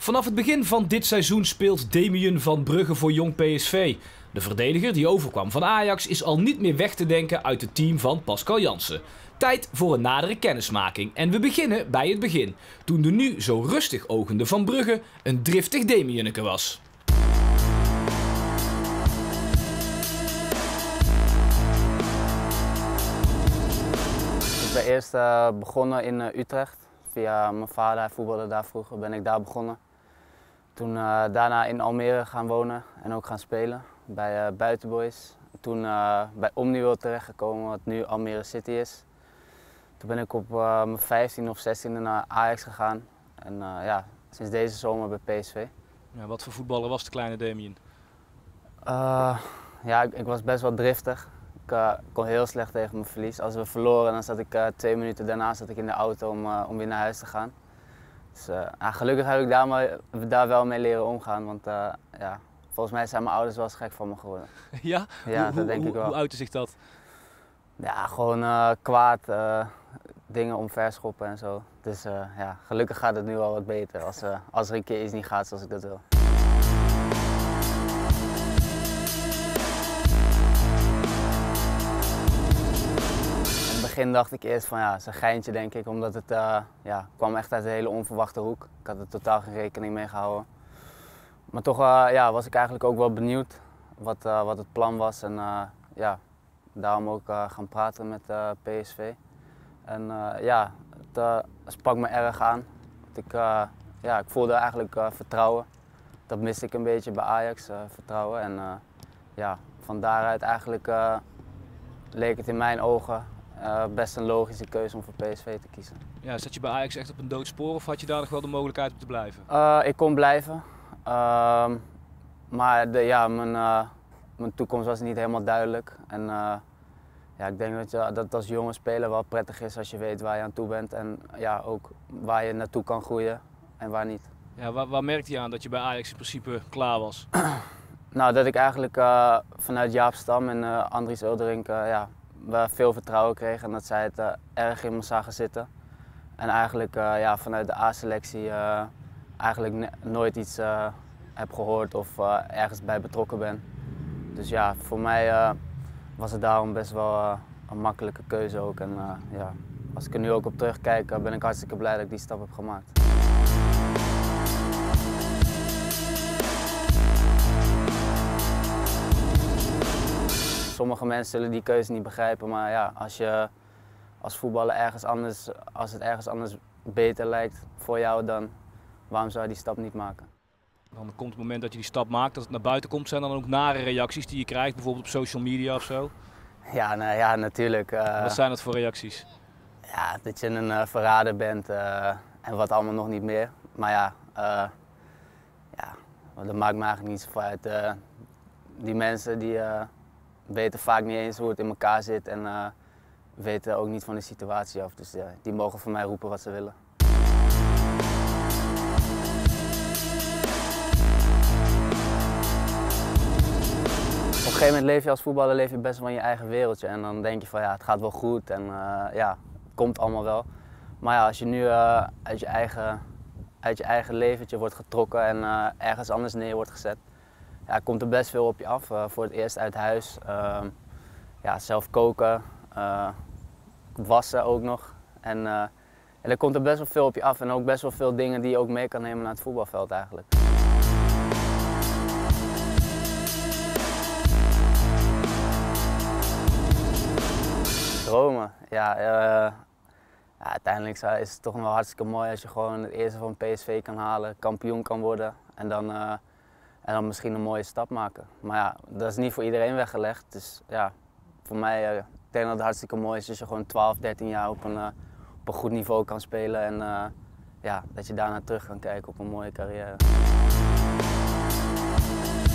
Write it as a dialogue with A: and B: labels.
A: Vanaf het begin van dit seizoen speelt Damien van Brugge voor Jong PSV. De verdediger die overkwam van Ajax is al niet meer weg te denken uit het team van Pascal Jansen. Tijd voor een nadere kennismaking en we beginnen bij het begin. Toen de nu zo rustig ogende Van Brugge een driftig Damienneke was.
B: Ik ben eerst begonnen in Utrecht. Via mijn vader, hij voetbalde daar vroeger, ben ik daar begonnen. Toen daarna in Almere gaan wonen en ook gaan spelen bij Buitenboys. Toen bij Omniworld terechtgekomen, wat nu Almere City is. Toen ben ik op mijn 15 of 16e naar Ajax gegaan. En ja, sinds deze zomer bij PSV.
A: Ja, wat voor voetballer was de kleine Damien?
B: Ja, ik was best wel driftig. Ik kon heel slecht tegen mijn verlies. Als we verloren, dan zat ik 2 minuten daarna zat ik in de auto om weer naar huis te gaan. Dus gelukkig heb ik daar wel mee leren omgaan, want ja, volgens mij zijn mijn ouders wel eens gek van me geworden.
A: Ja?
B: Ja, dat denk ik wel.
A: Hoe uitte zich dat?
B: Ja, gewoon kwaad, dingen omverschoppen en zo. Dus ja, gelukkig gaat het nu al wat beter als er een keer iets niet gaat zoals ik dat wil. In het begin dacht ik eerst van ja, het is een geintje denk ik, omdat het ja, kwam echt uit een hele onverwachte hoek. Ik had er totaal geen rekening mee gehouden. Maar toch ja, was ik eigenlijk ook wel benieuwd wat het plan was en ja, daarom ook gaan praten met PSV. En ja, het sprak me erg aan. Ja, ik voelde eigenlijk vertrouwen. Dat miste ik een beetje bij Ajax, vertrouwen. En ja, van daaruit eigenlijk leek het in mijn ogen best een logische keuze om voor PSV te kiezen.
A: Ja, zat je bij Ajax echt op een doodspoor of had je daar nog wel de mogelijkheid om te blijven?
B: Ik kon blijven, maar ja, mijn toekomst was niet helemaal duidelijk. En ja, ik denk dat het als jonge speler wel prettig is als je weet waar je aan toe bent en ja, ook waar je naartoe kan groeien en waar niet.
A: Ja, waar merkte je aan dat je bij Ajax in principe klaar was?
B: Nou, dat ik eigenlijk vanuit Jaap Stam en Andries Uldering ja, veel vertrouwen kreeg en dat zij het erg in me zagen zitten. En eigenlijk ja, vanuit de A-selectie eigenlijk nooit iets heb gehoord of ergens bij betrokken ben. Dus ja, voor mij was het daarom best wel een makkelijke keuze ook. En ja, als ik er nu ook op terugkijk, ben ik hartstikke blij dat ik die stap heb gemaakt. Sommige mensen zullen die keuze niet begrijpen, maar ja, als je als voetballer als het ergens anders beter lijkt voor jou, dan waarom zou je die stap niet maken?
A: Dan komt het moment dat je die stap maakt, dat het naar buiten komt, zijn dan ook nare reacties die je krijgt, bijvoorbeeld op social media of zo?
B: Ja, nou, ja natuurlijk.
A: Wat zijn dat voor reacties?
B: Ja, dat je een verrader bent en wat allemaal nog niet meer. Maar ja, ja, dat maakt me eigenlijk niet zo uit. Die mensen die weten vaak niet eens hoe het in elkaar zit en weten ook niet van de situatie af. Dus die mogen van mij roepen wat ze willen. Op een gegeven moment leef je als voetballer best wel in je eigen wereldje en dan denk je van ja, het gaat wel goed en ja, het komt allemaal wel. Maar ja, als je nu uit je eigen leventje wordt getrokken en ergens anders neer wordt gezet, ja, komt er best veel op je af. Voor het eerst uit huis, ja, zelf koken, wassen ook nog. En er komt er best wel veel op je af en ook best wel veel dingen die je ook mee kan nemen naar het voetbalveld eigenlijk. Dromen, ja, ja, uiteindelijk is het toch wel hartstikke mooi als je gewoon het eerste van PSV kan halen, kampioen kan worden en dan misschien een mooie stap maken. Maar ja, dat is niet voor iedereen weggelegd. Dus ja, voor mij, ik denk dat het hartstikke mooi is als je gewoon 12, 13 jaar op een goed niveau kan spelen en ja, dat je daarna terug kan kijken op een mooie carrière.